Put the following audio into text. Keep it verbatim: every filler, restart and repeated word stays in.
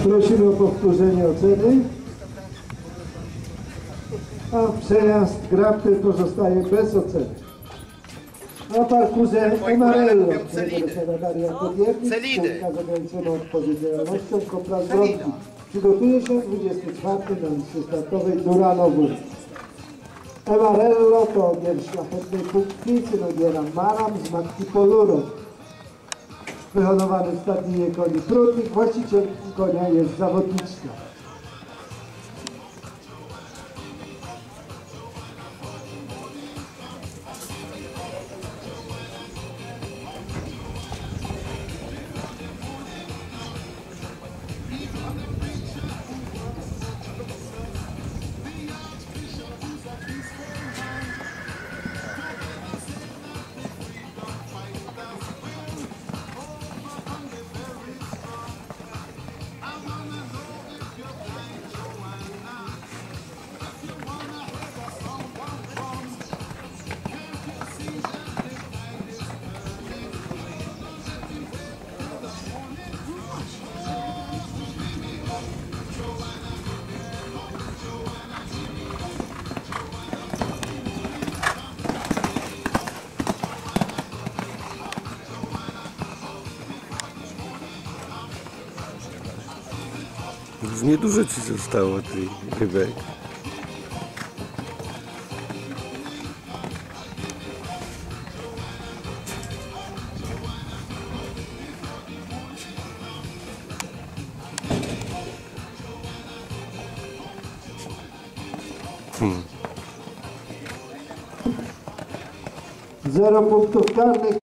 Prosimy o powtórzenie oceny. A przejazd Grapy pozostaje bez oceny. Na parkurze Emarello, trenera Darian Podjewnik, z ograniczoną odpowiedzialnością Kopral Bronki. Przygotuje się dwudziesty czwarty na liście startowej Duranowu. Emarello to ogier szlachetnej płci, syn ogiera Maram z matki Poluro. Wyhodowany w stadninie koni Prudnik, właściciel konia jest zawodniczka. Już niedużo ci zostało tej rybek. Hmm. Zero punktów karnych.